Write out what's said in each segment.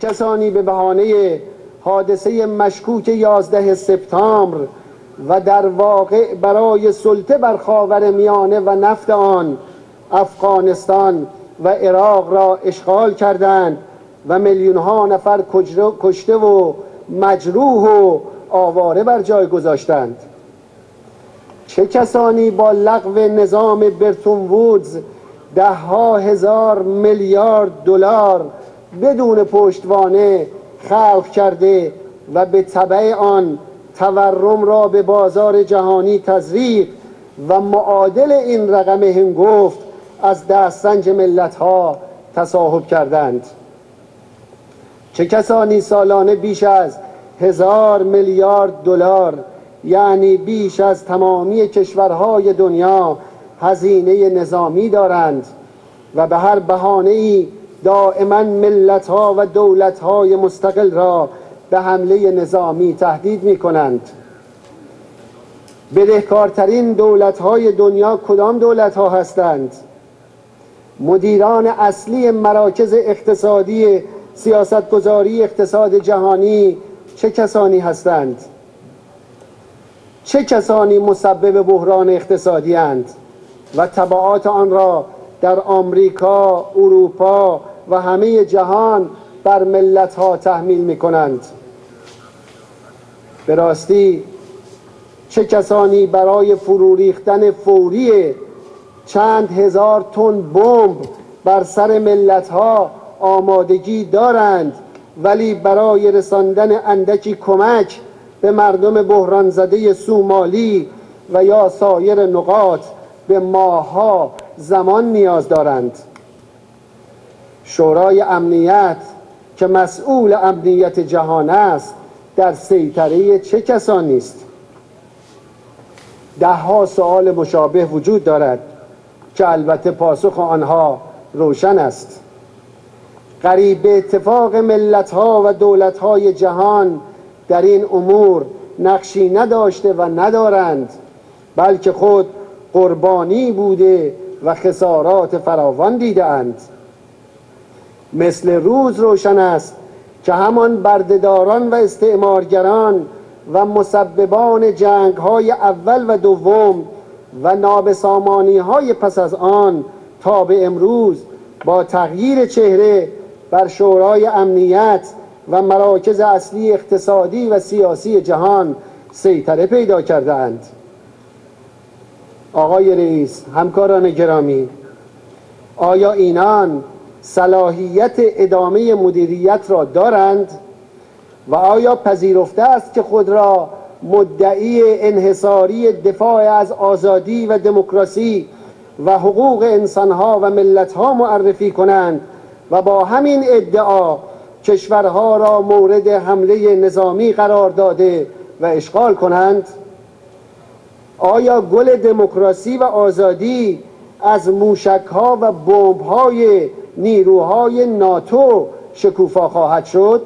کسانی به بهانه حادثه مشکوک 11 سپتامبر و در واقع برای سلطه بر خاورمیانه و نفت آن افغانستان و عراق را اشغال کردند و میلیون‌ها نفر کشته و مجروح و آواره بر جای گذاشتند؟ چه کسانی با لغو نظام برتون وودز ده‌ها هزار میلیارد دلار بدون پشتوانه خلق کرده و به تبع آن تورم را به بازار جهانی تزریق و معادل این رقم هنگفت از دسترنج ملت‌ها تصاحب کردند؟ چه کسانی سالانه بیش از 1000 میلیارد دلار، یعنی بیش از تمامی کشورهای دنیا، هزینه نظامی دارند و به هر بهانه‌ای دائما ملت‌ها و دولت‌های مستقل را به حمله نظامی تهدید می‌کنند؟ بدهکارترین دولت‌های دنیا کدام دولت‌ها هستند؟ مدیران اصلی مراکز اقتصادی سیاستگذاری اقتصاد جهانی چه کسانی هستند؟ چه کسانی مسبب بحران اقتصادی اند و تبعات آن را در آمریکا، اروپا و همه جهان بر ملت‌ها تحمیل می‌کنند؟ به راستی چه کسانی برای فرو ریختن فوری چند هزار تن بمب بر سر ملت‌ها آمادگی دارند ولی برای رساندن اندکی کمک به مردم بحران زده سومالی و یا سایر نقاط به ماه‌ها زمان نیاز دارند؟ شورای امنیت که مسئول امنیت جهان است در سیطره چه کسانی است؟ ده‌ها سوال مشابه وجود دارد که البته پاسخ آنها روشن است. قریب به اتفاق ملت‌ها و دولت‌های جهان در این امور نقشی نداشته و ندارند، بلکه خود قربانی بوده و خسارات فراوان دیده‌اند. مثل روز روشن است که همان بردهداران و استعمارگران و مسببان جنگ‌های اول و دوم و نابسامانی‌های پس از آن تا به امروز با تغییر چهره بر شورای امنیت و مراکز اصلی اقتصادی و سیاسی جهان سیطره پیدا کرده‌اند. آقای رئیس، همکاران گرامی، آیا اینان صلاحیت ادامه مدیریت را دارند و آیا پذیرفته است که خود را مدعی انحصاری دفاع از آزادی و دموکراسی و حقوق انسانها و ملتها معرفی کنند و با همین ادعا کشورها را مورد حمله نظامی قرار داده و اشغال کنند؟ آیا گل دموکراسی و آزادی از موشک‌ها و بمب‌های نیروهای ناتو شکوفا خواهد شد؟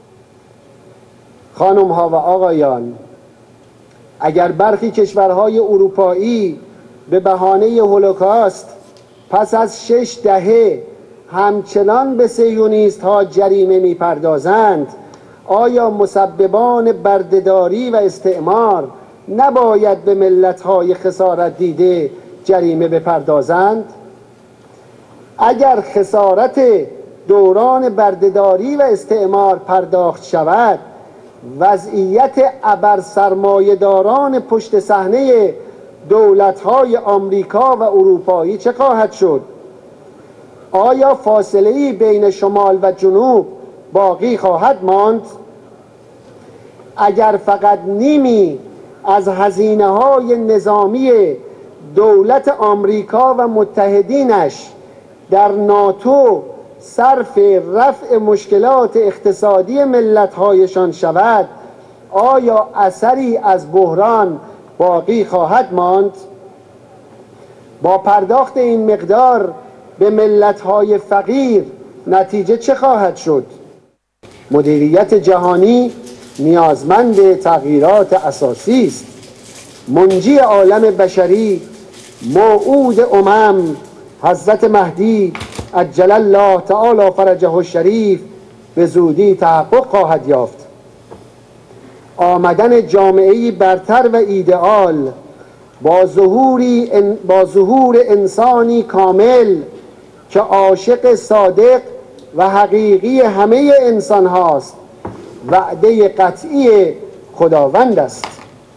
خانم‌ها و آقایان، اگر برخی کشورهای اروپایی به بهانه هولوکاست پس از 6 دهه همچنان به صهیونیست‌ها جریمه می‌پردازند، آیا مسببان بردهداری و استعمار نباید به ملت‌های خسارت دیده جریمه بپردازند؟ اگر خسارت دوران بردهداری و استعمار پرداخت شود، وضعیت ابرسرمایه‌داران پشت صحنه دولت‌های آمریکا و اروپایی چه خواهد شد؟ آیا فاصله‌ای بین شمال و جنوب باقی خواهد ماند؟ اگر فقط نیمی از هزینه‌های نظامی دولت آمریکا و متحدینش در ناتو صرف رفع مشکلات اقتصادی ملت‌هایشان شود، آیا اثری از بحران باقی خواهد ماند؟ با پرداخت این مقدار به ملت‌های فقیر نتیجه چه خواهد شد؟ مدیریت جهانی نیازمند تغییرات اساسی است. منجی عالم بشری، موعود حضرت مهدی عجل الله تعالی فرجه الشریف به زودی تحقق خواهد یافت. آمدن جامعه‌ای برتر و ایدئال با ظهور انسانی کامل که عاشق صادق و حقیقی همه انسان هاست وعده قطعی خداوند است.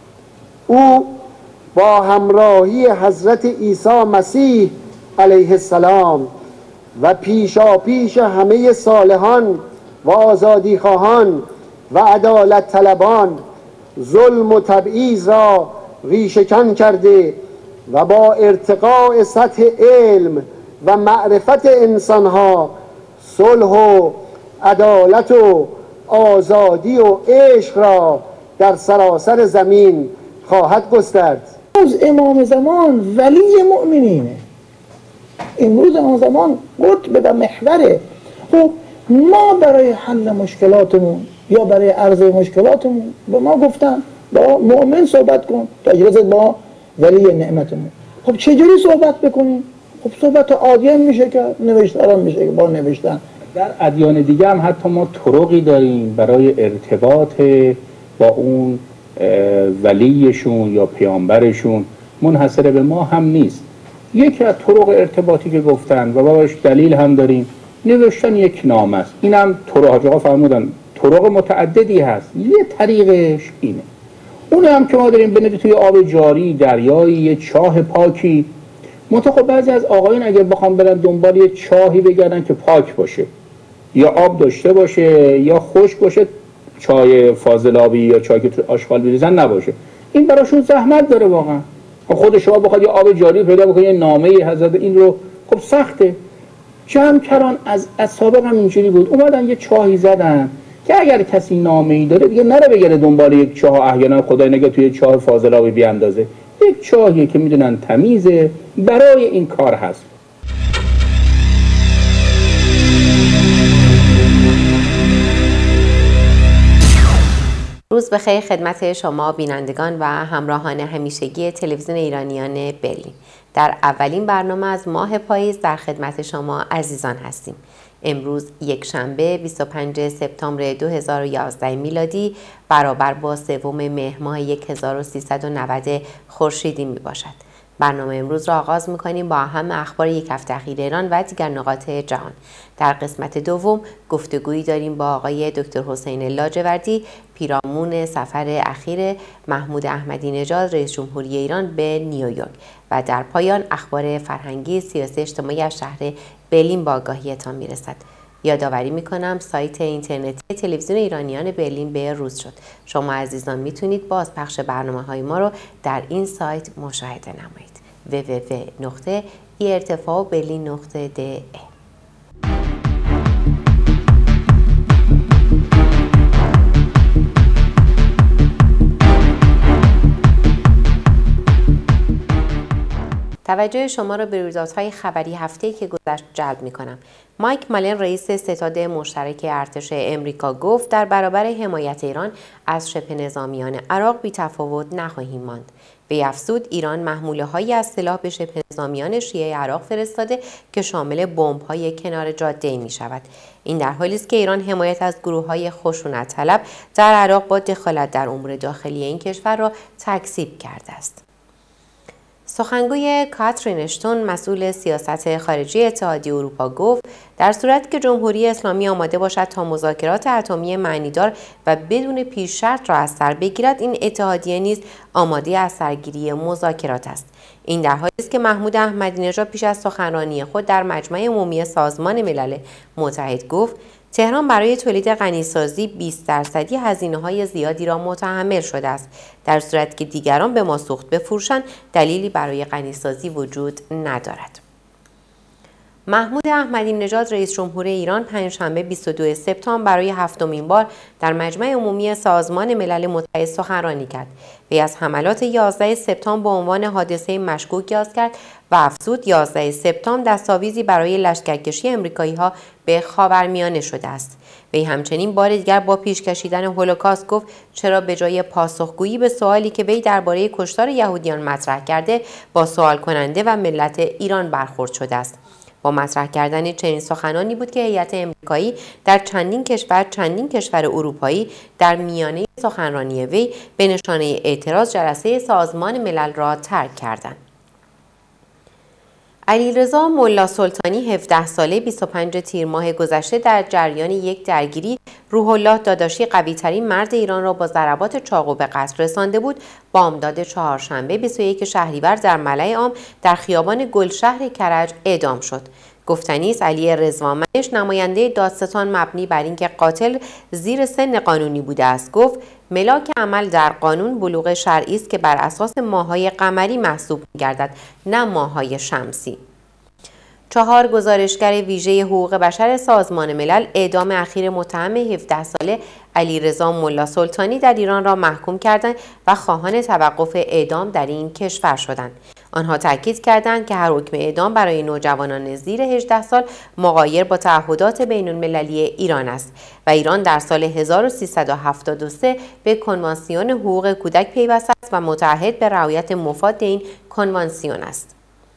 او با همراهی حضرت عیسی مسیح علیه السلام و پیشاپیش همه صالحان و آزادی خواهان و عدالت طلبان ظلم و تبعیض را ریشه‌کن کرده و با ارتقاء سطح علم و معرفت انسانها صلح و عدالت و آزادی و عشق را در سراسر زمین خواهد گسترد. امام زمان ولی مؤمنینه، امروز امام زمان قطب و محوره. خب ما برای حل مشکلاتمون یا برای عرضه مشکلاتمون به ما گفتن با مؤمن صحبت کن تا اجازه با ولی نعمتمون. خب چجوری صحبت بکنیم؟ خب صحبت عادی میشه که نوشتن میشه که با نوشتن. در ادیان دیگه هم حتی ما طرقی داریم برای ارتباط با اون ولیشون یا پیامبرشون، منحصر به ما هم نیست. یکی از طرق ارتباطی که گفتن و باش دلیل هم داریم نوشتن یک نامه است. این هم طرق حاج آقا فرمودن طرق متعددی هست، یه طریقش اینه. اون هم که ما داریم بنویسیم توی آب جاری، دریایی، یه چاه پاکی. منتها بعضی از آقایون اگر بخوام برن دنبال یه چاهی بگردن که پاک باشه یا آب داشته باشه یا خشک باشه، چای فاضلابی یا چای که تو آشغال میریزن نباشه، این براشون زحمت داره واقعا. خود شما بخواد یه آب جاری پیدا بکنید، یه نامه حضرت این رو، خب سخته. جمع کران از سابق هم اینجوری بود، اومدن یه چاهی زدن که اگر کسی نامه‌ای داره دیگه نره بگره دنبال یک چاه، احیانا خدای نگه توی چاه فاضلابی بیاندازه. یک چاهیه که میدونن تمیزه، برای این کار هست. روز بخیر خدمت شما بینندگان و همراهان همیشگی تلویزیون ایرانیان برلین. در اولین برنامه از ماه پاییز در خدمت شما عزیزان هستیم. امروز یک شنبه 25 سپتامبر 2011 میلادی برابر با 3 مهر ماه 1390 خورشیدی می باشد. برنامه امروز را آغاز می‌کنیم با اهم اخبار یک هفته اخیر ایران و دیگر نقاط جهان. در قسمت دوم گفتگویی داریم با آقای دکتر حسین لاجوردی، پیرامون سفر اخیر محمود احمدی نژاد رئیس جمهوری ایران به نیویورک، و در پایان اخبار فرهنگی، سیاسی، اجتماعی از شهر برلین با آگاهیتان میرسد. یادآوری میکنم سایت اینترنتی تلویزیون ایرانیان برلین به روز شد. شما عزیزان میتونید بازپخش برنامه‌های ما رو در این سایت مشاهده نمایید. www.irtfauberlin.de. توجه شما را به رویدادهای خبری هفته‌ای که گذشت جلب می‌کنم. مایک مالن رئیس ستاد مشترک ارتش امریکا گفت در برابر حمایت ایران از شبه نظامیان عراق بی‌تفاوت نخواهیم ماند. وی افزود ایران محموله‌هایی از سلاح به شبه نظامیان شیعه عراق فرستاده که شامل بمب‌های کنار جاده می‌شود. این در حالی است که ایران حمایت از گروه‌های خشونت طلب در عراق با دخالت در امور داخلی این کشور را تکذیب کرده است. سخنگوی کاترین اشتون مسئول سیاست خارجی اتحادیه اروپا گفت در صورتی که جمهوری اسلامی آماده باشد تا مذاکرات اتمی معنیدار و بدون پیش شرط را از سر بگیرد، این اتحادیه نیز آماده از سرگیری مذاکرات است. این در حالی است که محمود احمدی نژاد پیش از سخنرانی خود در مجمع عمومی سازمان ملل متحد گفت تهران برای تولید غنیسازی 20% هزینه‌های زیادی را متحمل شده است، در صورتی که دیگران به ما سوخت بفروشند دلیلی برای غنیسازی وجود ندارد. محمود احمدی نژاد رئیس جمهور ایران پنجشنبه 22 سپتامبر برای 7مین بار در مجمع عمومی سازمان ملل متحد سخنرانی کرد. وی از حملات 11 سپتامبر به عنوان حادثه مشکوک یاد کرد و افزود 11 سپتامبر دستاویزی برای لشکرکشی امریکایی‌ها به خاورمیانه شده است. وی همچنین بار دیگر با پیش کشیدن هولوکاست گفت چرا به جای پاسخگویی به سوالی که وی درباره کشتار یهودیان مطرح کرده با سوال کننده و ملت ایران برخورد شده است. با مطرح کردن چنین سخنانی بود که هیئت امریکایی در چندین کشور اروپایی در میانه سخنرانی وی به نشانه اعتراض جلسه سازمان ملل را ترک کردند. علیرضا ملا سلطانی 17 ساله 25 تیر ماه گذشته در جریان یک درگیری روح الله داداشی قوی‌ترین مرد ایران را با ضربات چاقو به قتل رسانده بود. بامداد چهارشنبه 21 شهریور در ملأ عام در خیابان گلشهر کرج اعدام شد. گفتنی است علی رضوانمنش نماینده دادستان مبنی بر اینکه قاتل زیر سن قانونی بوده است گفت ملاک عمل در قانون بلوغ شرعی است که بر اساس ماه‌های قمری محسوب می‌گردد نه ماه‌های شمسی. 4 گزارشگر ویژه حقوق بشر سازمان ملل اعدام اخیر متهم 17 ساله علیرضا ملا سلطانی در ایران را محکوم کردند و خواهان توقف اعدام در این کشور شدند. آنها تاکید کردند که هر حکم اعدام برای نوجوانان زیر 18 سال مغایر با تعهدات بین‌المللی ایران است و ایران در سال 1373 به کنوانسیون حقوق کودک پیوسته است و متعهد به رعایت مفاد این کنوانسیون است.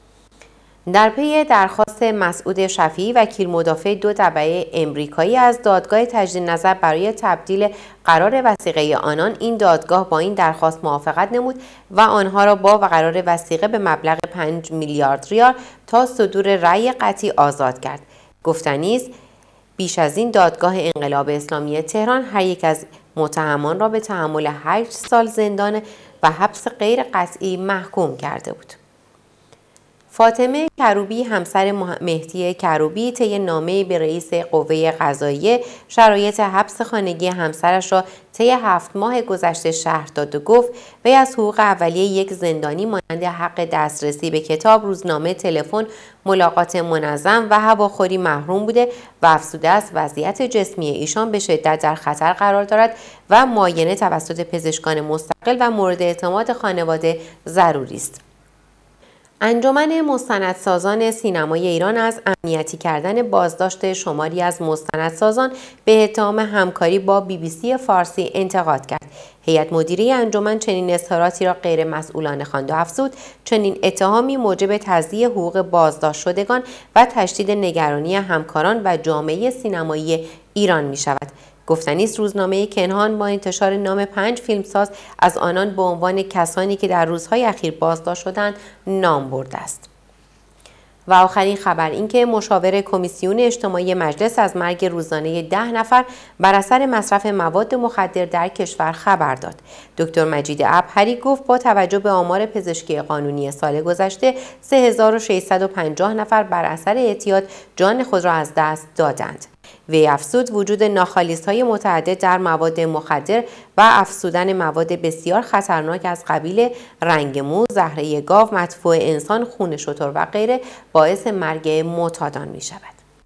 در پی درخواست مسعود شفیعی وکیل مدافع 2 تبع امریکایی از دادگاه تجدید نظر برای تبدیل قرار وثیقه آنان، این دادگاه با این درخواست موافقت نمود و آنها را با قرار وثیقه به مبلغ 5 میلیارد ریال تا صدور رأی قطعی آزاد کرد. گفتنی است بیش از این دادگاه انقلاب اسلامی تهران هر یک از متهمان را به تحمل 8 سال زندان و حبس غیر قطعی محکوم کرده بود. فاطمه کروبی همسر مهدی کروبی طی نامه‌ای به رئیس قوه قضاییه شرایط حبس خانگی همسرش را طی 7 ماه گذشته شرح داد و گفت وی از حقوق اولیه یک زندانی مانند حق دسترسی به کتاب، روزنامه، تلفن، ملاقات منظم و هواخوری محروم بوده و افزوده است وضعیت جسمی ایشان به شدت در خطر قرار دارد و معاینه توسط پزشکان مستقل و مورد اعتماد خانواده ضروری است. انجمن مستندسازان سینمای ایران از امنیتی کردن بازداشت شماری از مستندسازان به اتهام همکاری با BBC فارسی انتقاد کرد. هیئت مدیره انجمن چنین اظهاراتی را غیر مسئولانه خواند و افزود چنین اتهامی موجب تضییع حقوق بازداشت شدگان و تشدید نگرانی همکاران و جامعه سینمایی ایران می شود. گفتنی است روزنامه کنهان با انتشار نام 5 فیلمساز از آنان به عنوان کسانی که در روزهای اخیر بازداشت شدند نام برده است. و آخرین خبر این که مشاور کمیسیون اجتماعی مجلس از مرگ روزانه 10 نفر بر اثر مصرف مواد مخدر در کشور خبر داد. دکتر مجید عبهری گفت با توجه به آمار پزشکی قانونی سال گذشته 3650 نفر بر اثر اعتیاد جان خود را از دست دادند. وی افزود وجود ناخالیس‌های متعدد در مواد مخدر و افزودن مواد بسیار خطرناک از قبیل رنگ مو، زهره گاو، مدفوع انسان، خون شتر و غیره باعث مرگ معتادان می شود.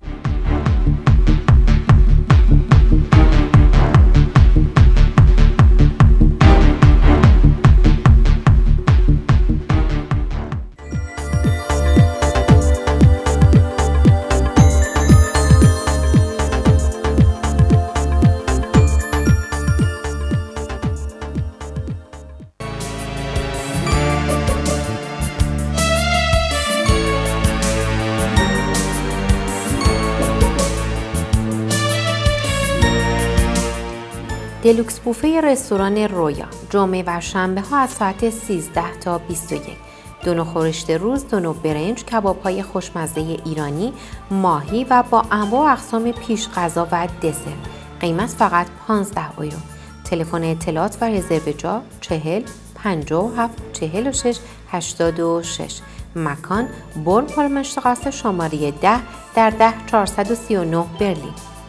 دلوکس بوفه رستوران رویا جمعه و شنبه ها از ساعت 13 تا 21. 2 نوع خورشت روز، 2 نوع برنج، کباب های خوشمزه ایرانی، ماهی و با انواع اقسام پیش غذا و دسر. قیمت فقط 15 یورو. تلفن اطلاعات و رزرو جا 40 57 46 86. مکان برن پالمشتقاس شماره 10 در 10439 برلین.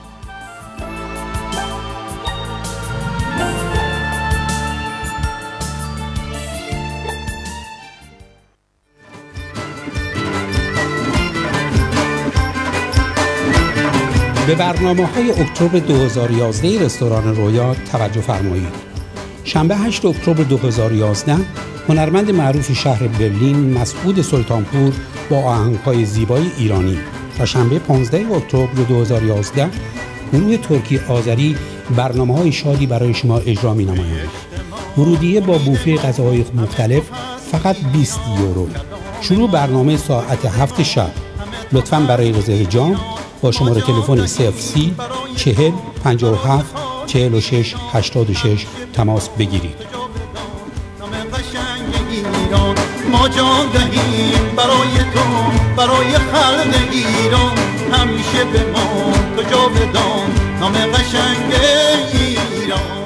به برنامه‌های اکتبر 2011 رستوران رویا توجه فرمایید. شنبه 8 اکتبر 2011 هنرمند معروف شهر برلین مسعود سلطانپور با آهنگ‌های زیبای ایرانی و شنبه 15 اکتبر 2011 گروه ترکی آذری برنامه‌های شادی برای شما اجرا می‌نمایند. ورودیه با بوفه غذاهای مختلف فقط 20 یورو. شروع برنامه ساعت 7 شب. لطفاً برای رزرو جام با شماره تلفن 030 40 57 46 86 تماس بگیرید. ما جان دهیم برای تو، برای خلق ایران، همیشه به ما تو جاودان، نام قشنگ ایران.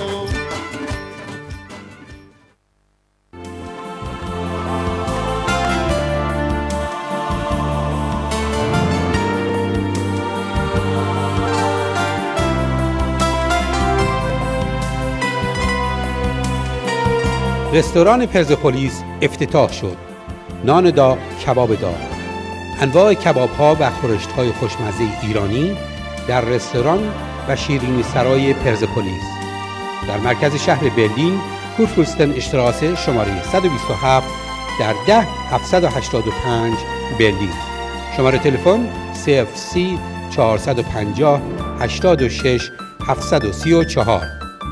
رستوران پرسپولیس افتتاح شد. نان داغ، کباب داغ، انواع کباب ها و خورشت های خوشمزه ایرانی در رستوران و شیرینی سرای پرسپولیس در مرکز شهر برلین، کورفورستن اشتراسه شماره 127 در 10785 برلین. شماره تلفن 030 450 86 734.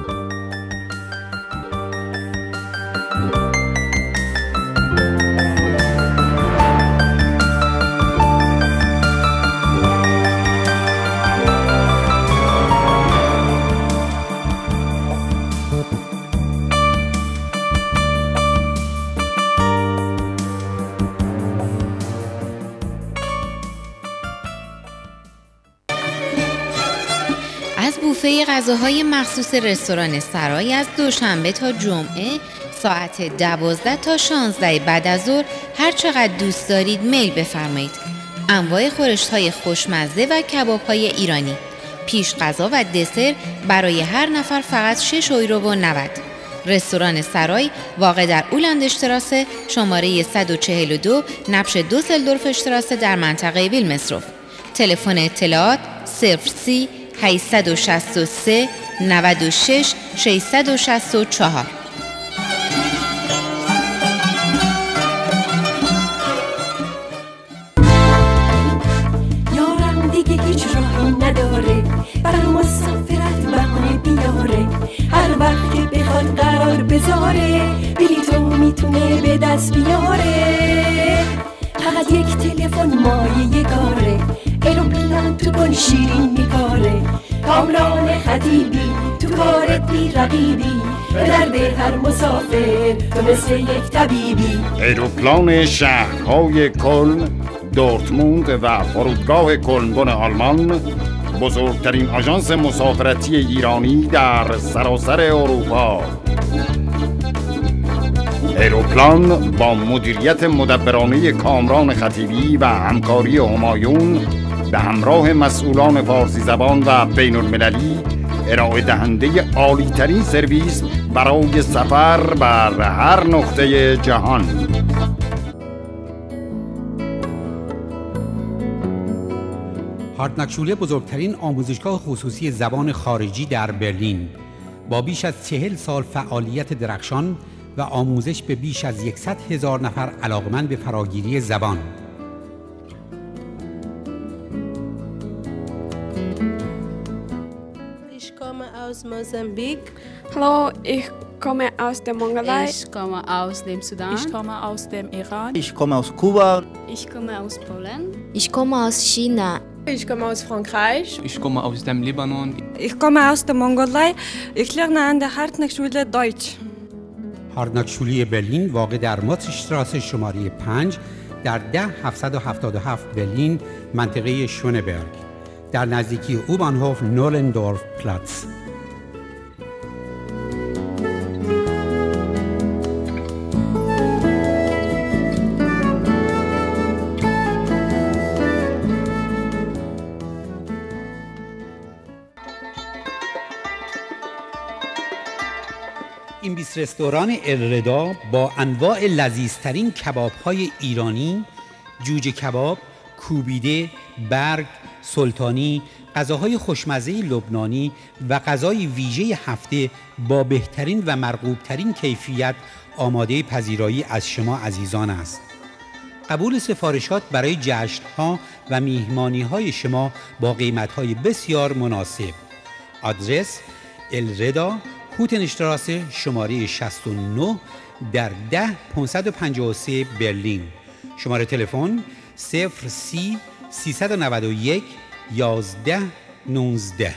از بوفه غذاهای مخصوص رستوران سرای از دوشنبه تا جمعه ساعت 12 تا 16 بعد از ظهر هر چقدر دوست دارید میل بفرمایید. انواع خورشت‌های خوشمزه و کباب‌های ایرانی، پیش غذا و دسر برای هر نفر فقط 6 یورو و 90. رستوران سرای واقع در اولاندشتراسه شماره 142 نبش دوسلدورف اشتراسه در منطقه ویلمسروف. تلفن اطلاعات 030 863 96 664. یارم دیگه هیچ راهی نداره، برای مسافرت بهانه بیاره، هر وقت که بخواد قرار بذاره بلیطو میتونه به دست بیاره. فقط یک تلفن مایه یکاره، ایروپلان تو گل شیرین میکاره، کامران خطیبی تو کارت بی رقیبی، به درد هر مسافر تو مثل یک طبیبی. ایروپلان شهرهای کلن، دورتموند و فرودگاه کلن آلمان، بزرگترین آژانس مسافرتی ایرانی در سراسر اروپا. ایروپلان با مدیریت مدبرانه کامران خطیبی و همکاری همایون به همراه مسئولان فارسی زبان و بین المللی ارائه دهنده عالی ترین سرویس برای سفر بر هر نقطه جهان. هارتناکشوله بزرگترین آموزشگاه خصوصی زبان خارجی در برلین با بیش از 40 سال فعالیت درخشان و آموزش به بیش از 100,000 نفر علاقمند به فراگیری زبان. Ich komme aus Mosambik. Hallo, ich komme aus der Mongolei. Ich komme aus dem Sudan. Ich komme aus dem Iran. Ich komme aus Kuba. Ich komme aus Polen. Ich komme aus China. Ich komme aus Frankreich. Ich komme aus dem Libanon. Ich komme aus der Mongolei. Ich lerne an der Hartnackschule Deutsch. هارتناکشوله برلین واقع در ماتشتراسه شماره 5 در 10777 برلین، منطقه شونبرگ، در نزدیکی اوبانهوف نولندورف پلاتس. این 20 رستوران الردا با انواع لذیذترین کباب‌های ایرانی، جوجه کباب، کوبیده، برگ، سلطانی، غذاهای خوشمزه لبنانی و غذای ویژه هفته با بهترین و مرغوبترین کیفیت آماده پذیرایی از شما عزیزان است. قبول سفارشات برای جشن‌ها و میهمانی‌های شما با قیمت‌های بسیار مناسب. آدرس الردا، هوتنشتراسه شماره 69 در 10553 برلین. شماره تلفن 030 391 11 19.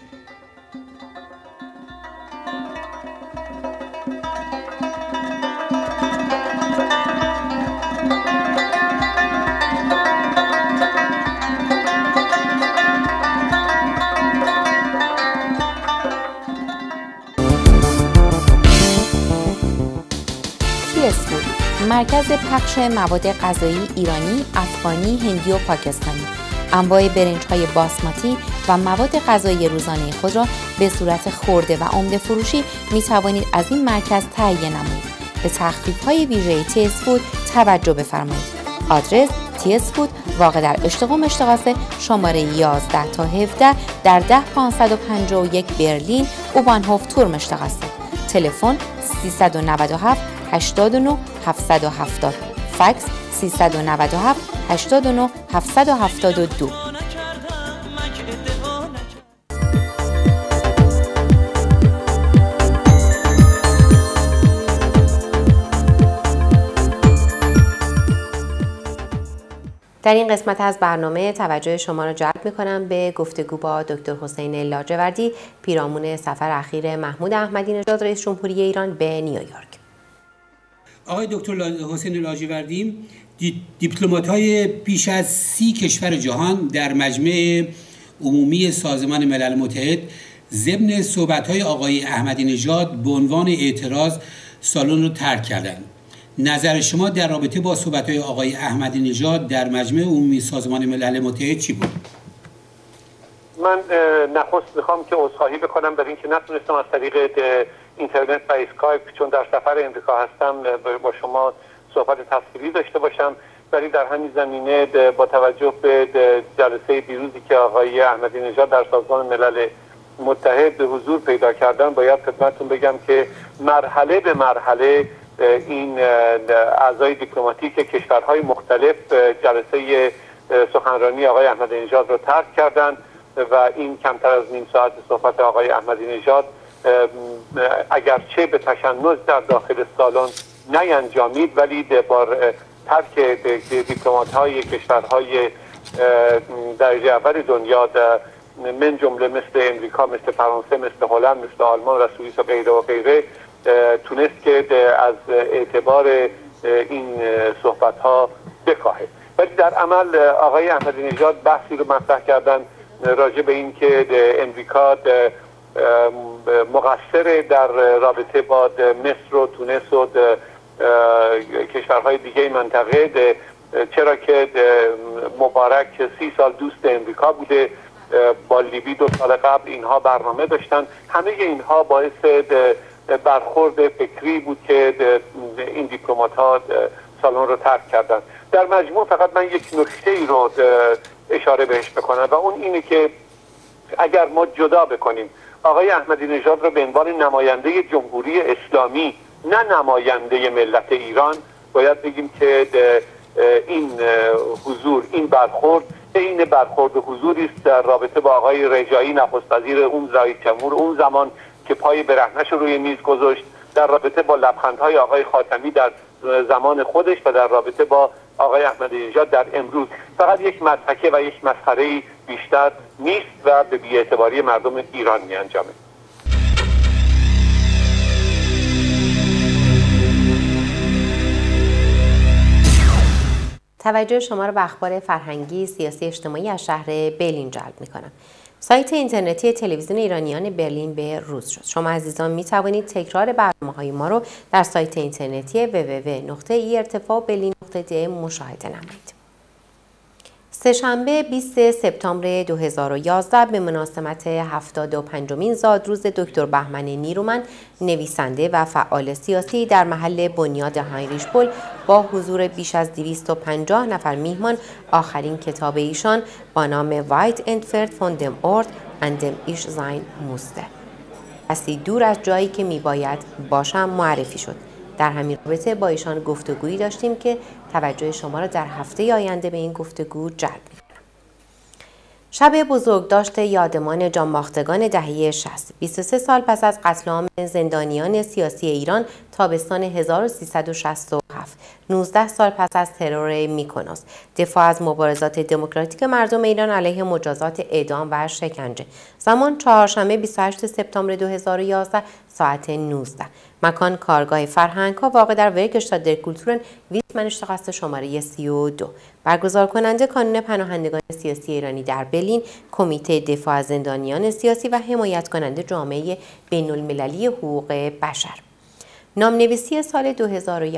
مرکز پخش مواد غذایی ایرانی، افغانی، هندی و پاکستانی. انواع برنج‌های باسماتی و مواد غذایی روزانه خود را به صورت خرده و عمده فروشی می توانید از این مرکز تهیه نمایید. به تخفیف‌های ویژه TS فود توجه بفرمایید. آدرس TS فود واقع در اشتقام اشتقاسه شماره 11 تا 17 در 10551 برلین اوبانهوف تورم اشتقاسه. تلفن 397 89 770. فکس 397 89 772. در این قسمت از برنامه توجه شما را جلب می‌کنم به گفتگو با دکتر حسین لاجوردی، پیرامون سفر اخیر محمود احمدی نژاد رئیس جمهوری ایران به نیویورک. آقای دکتر حسین لاجوردی، دیپلمات‌های بیش از 30 کشور جهان در مجمع عمومی سازمان ملل متحد ضمن صحبت‌های آقای احمدی نژاد به عنوان اعتراض سالن رو ترک کردند. نظر شما در رابطه با صحبت‌های آقای احمدی نژاد در مجمع عمومی سازمان ملل متحد چی بود؟ من نخست میخوام که عذرخواهی بکنم برای اینکه نتونستم از طریق اینترنت و اسکایپ، چون در سفر امریکا هستم، با شما صحبت تصویری داشته باشم. ولی در همین زمینه با توجه به جلسه دیروزی که آقای احمدی نژاد در سازمان ملل متحد به حضور پیدا کردن، باید خدمتتون بگم که مرحله به مرحله این اعضای دیپلماتیک کشورهای مختلف جلسه سخنرانی آقای احمدی نژاد رو ترک کردند و این کمتر از نیم ساعت صحبت آقای احمدی نژاد اگرچه به تشنج در داخل سالن نینجامید، ولی با ترک دیپلمات‌های کشورهای درجه اول دنیا من جمله مثل امریکا، مثل فرانسه، مثل هلند، مثل آلمان و سوئیس و غیره و غیره تونست که از اعتبار این صحبت‌ها بکاهه. ولی در عمل آقای احمدی نژاد بحثی رو مطرح کردن راجع به این که امریکا مقصر در رابطه با مصر و تونس و کشورهای دیگه منطقه، چرا که مبارک 30 سال دوست امریکا بوده، با لیبی 2 سال قبل اینها برنامه داشتن. همه اینها باعث برخورد فکری بود که این دیپلمات‌ها سالن رو ترک کردن. در مجموع فقط من یک نکته‌ای رو اشاره بهش بکنم و اون اینه که اگر ما جدا بکنیم آقای احمدی نژاد رو به عنوان نماینده جمهوری اسلامی، نه نماینده ملت ایران، باید بگیم که این حضور، این برخورد این برخورد و حضوری است در رابطه با آقای رجایی، نخست وزیر اون رئیس جمهور اون زمان که پای برهنه‌اش رو روی میز گذاشت، در رابطه با لبخندهای آقای خاتمی در زمان خودش و در رابطه با آقای احمدی نژاد در امروز. فقط یک مضحکه و یک مسخره بیشتر نیست و به بی‌اعتباری مردم ایران می‌انجامه. توجه شما را به اخبار فرهنگی، سیاسی، اجتماعی از شهر برلین جلب می‌کنم. سایت اینترنتی تلویزیون ایرانیان برلین به روز شد. شما عزیزان می توانید تکرار برنامه‌های ما رو در سایت اینترنتی www.irtefauberlin.de مشاهده نمایید. سه‌شنبه 20 سپتامبر 2011 به مناسبت 75مین زادروز دکتر بهمن نیرومند، نویسنده و فعال سیاسی، در محل بنیاد هاینریش بول با حضور بیش از 250 نفر میهمان آخرین کتاب ایشان با نام وایت انتفرد فون دم اورد اندم ایش زاین موسته، کسی دور از جایی که میباید باشم، معرفی شد. در همین رابطه با ایشان گفتگویی داشتیم که توجه شما را در هفته آینده به این گفتگو جلب می‌کنم. شب بزرگداشت یادمان جانباختگان دهه 60، 23 سال پس از قتل عام زندانیان سیاسی ایران تابستان 1367. رفت. 19 سال پس از ترور میکنوس، دفاع از مبارزات دموکراتیک مردم ایران علیه مجازات اعدام و شکنجه. زمان چهارشنبه 28 سپتامبر 2011 ساعت 19. مکان کارگاه فرهنگ‌ها واقع در ورکشتاد در کولتورن ویسمنشتاغاsse شماره 32. برگزار کننده کانون پناهندگان سیاسی ایرانی در برلین، کمیته دفاع از زندانیان سیاسی و حمایت کننده جامعه بین‌المللی حقوق بشر. نامنویسی سال 2011-2012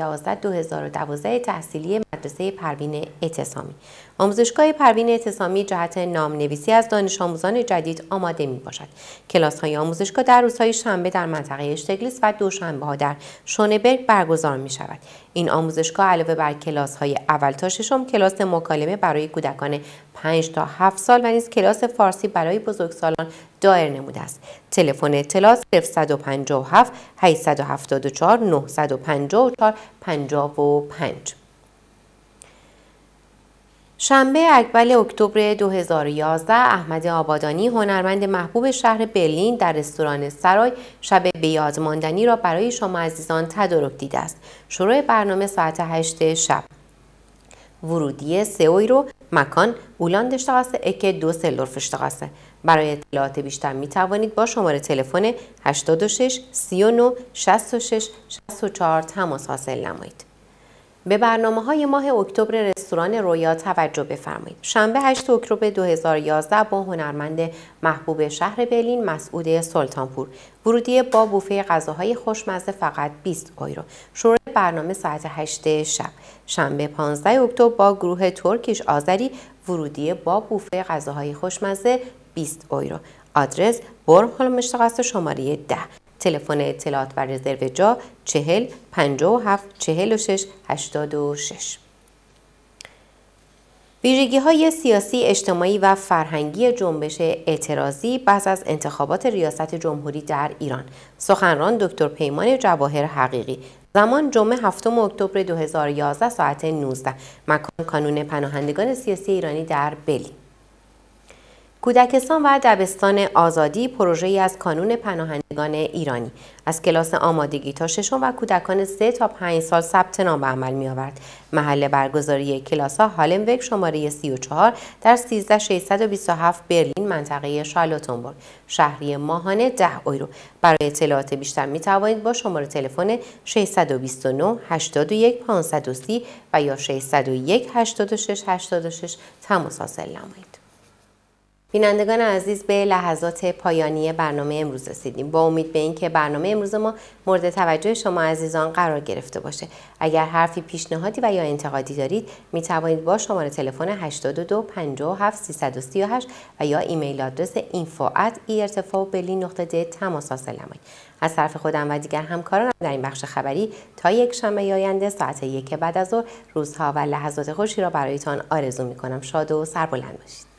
تحصیلی مدرسه پروین اعتصامی. آموزشگاه پروین اعتصامی جهت نامنویسی از دانش آموزان جدید آماده می باشد. کلاس‌های آموزشگاه در روزهای شنبه در منطقه اشتگلیس و دوشنبه‌ها در شونبرگ برگزار می شود. این آموزشگاه علاوه بر کلاس‌های اول تا ششم، کلاس مکالمه برای کودکان 5 تا 7 سال و نیز کلاس فارسی برای بزرگسالان دایر نموده است. تلفن اطلاعات 0157 874 954 55. شنبه اول اکتبر 2011 احمد آبادانی، هنرمند محبوب شهر برلین، در رستوران سرای شب بیاد ماندنی را برای شما عزیزان تدارک دیده است. شروع برنامه ساعت 8 شب. ورودی 3 یورو. مکان اولاندشتاغاsse اک دوسلدورفشتاغاsse. برای اطلاعات بیشتر می توانید با شماره تلفن 86 39 66 64 تماس حاصل نمایید. به برنامه‌های ماه اکتبر رستوران رویا توجه بفرمایید. شنبه 8 اکتبر 2011 با هنرمند محبوب شهر برلین مسعود سلطانپور. ورودی با بوفه غذاهای خوشمزه فقط 20 یورو. شروع برنامه ساعت 8 شب. شنبه 15 اکتبر با گروه ترکیش آذری. ورودی با بوفه غذاهای خوشمزه 20 یورو. آدرس برمهولمشتاغاsse شماره 10. تلفن اطلاعات و رزرو جا 40 57 46 86. ویژگی‌های سیاسی، اجتماعی و فرهنگی جنبش اعتراضی پس از انتخابات ریاست جمهوری در ایران. سخنران دکتر پیمان جواهر حقیقی. زمان جمعه 7 اکتبر 2011 ساعت 19. مکان کانون پناهندگان سیاسی ایرانی در برلین. کودکستان و دبستان آزادی پروژه‌ای از کانون پناهندگان ایرانی از کلاس آمادگی تا ششم و کودکان 3 تا 5 سال ثبت نام به عمل می‌آورد. محل برگزاری کلاس‌ها هالنوگ شماره 34 در 13627 برلین منطقه شارلوتنبورگ. شهریه ماهانه 10 یورو. برای اطلاعات بیشتر می‌توانید با شماره تلفن 629 81 530 و یا 601 86 86 تماس حاصل نمایید. بینندگان عزیز، به لحظات پایانی برنامه امروز رسیدیم. با امید به اینکه برنامه امروز ما مورد توجه شما عزیزان قرار گرفته باشه. اگر حرفی، پیشنهادی و یا انتقادی دارید می توانید با شماره تلفن 82 57 338 و یا ایمیل آدرس info@ertfauberlin.de تماس حاصل نمایید. از طرف خودم و دیگر همکارانم در این بخش خبری تا یک شنبه آینده ساعت 1 بعد از ظهر روزها و لحظات خوشی را برایتان آرزو می کنم. شاد و سربلند باشید.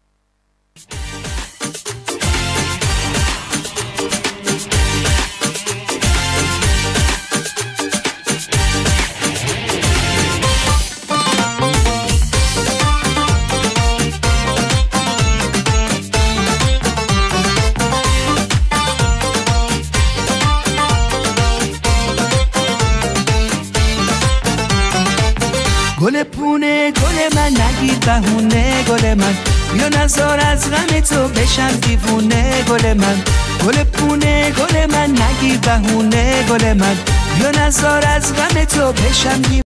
گل پونه گل من نگیر بهونه گل من، بیا نزار از غم تو بشم دیوونه گل من. گل پونه گل من نگیر بهونه گل من، بیا نزار از غم تو بشم دیوونه.